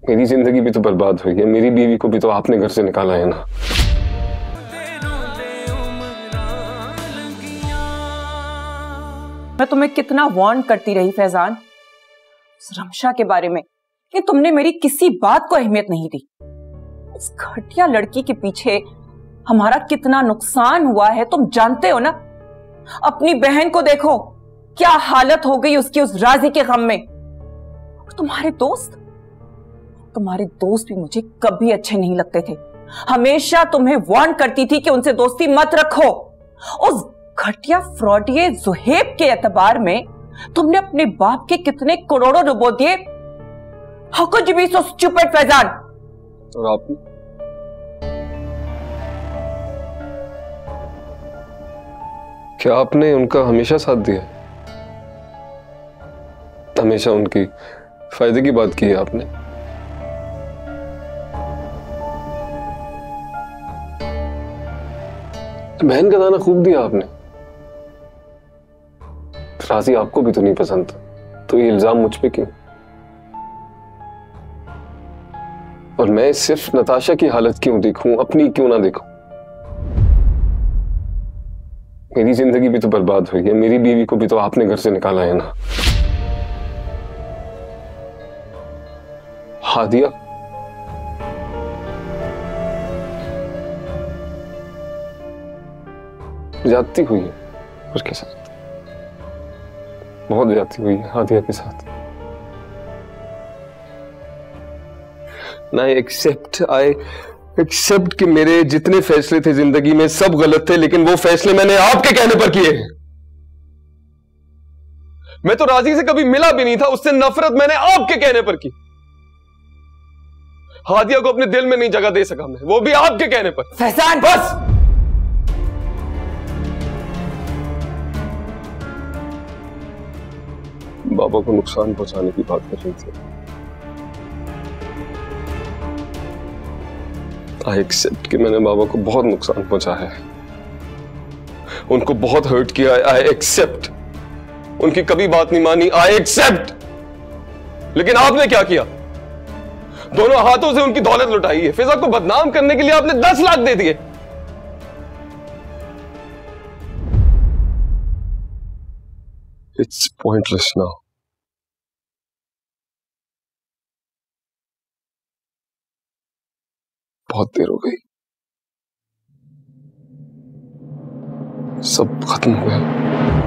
मेरी जिंदगी भी तो बर्बाद हुई है, मेरी बीवी को भी तो आपने घर से निकाला है ना। मैं तुम्हें कितना वार्न करती रही फैजान रमशा के बारे में, कि तुमने मेरी किसी बात को अहमियत नहीं दी। इस घटिया लड़की के पीछे हमारा कितना नुकसान हुआ है तुम जानते हो ना। अपनी बहन को देखो, क्या हालत हो गई उसकी उस राजी के गम में। तुम्हारे दोस्त भी मुझे कभी अच्छे नहीं लगते थे। हमेशा तुम्हें वार्न करती थी कि उनसे दोस्ती मत रखो। उस घटिया फ्रॉडिये जुहेब के एतबार में तुमने अपने बाप के कितने करोड़ों डुबो दिए। How could you be so stupid Faizan? और आपने क्या आपने उनका हमेशा साथ दिया? हमेशा उनकी फायदे की बात की है आपने। बहन का दाना खूब दिया आपने। राजी आपको भी तो नहीं पसंद, तो ये इल्जाम मुझ पे क्यों? और मैं सिर्फ नताशा की हालत क्यों देखूं, अपनी क्यों ना देखूं? मेरी जिंदगी भी तो बर्बाद हुई है, मेरी बीवी को भी तो आपने घर से निकाला है ना। हादिया, ज्यादती हुई है उसके साथ, बहुत ज्यादती हुई है हादिया के साथ। आई एक्सेप्ट कि मेरे जितने फैसले थे जिंदगी में सब गलत थे, लेकिन वो फैसले मैंने आपके कहने पर किए। मैं तो राजी से कभी मिला भी नहीं था, उससे नफरत मैंने आपके कहने पर की। हादिया को अपने दिल में नहीं जगह दे सका मैं, वो भी आपके कहने पर। फैजान बस बाबा को नुकसान पहुंचाने की बात कर रही थी। आई एक्सेप्ट कि मैंने बाबा को बहुत नुकसान पहुंचाया है, उनको बहुत हर्ट किया है। आई एक्सेप्ट, उनकी कभी बात नहीं मानी। आई एक्सेप्ट, लेकिन आपने क्या किया? दोनों हाथों से उनकी दौलत लुटाई है। फिजा को बदनाम करने के लिए आपने 10 लाख दे दिए। It's pointless now. बहुत देर हो गई, सब खत्म हो गया।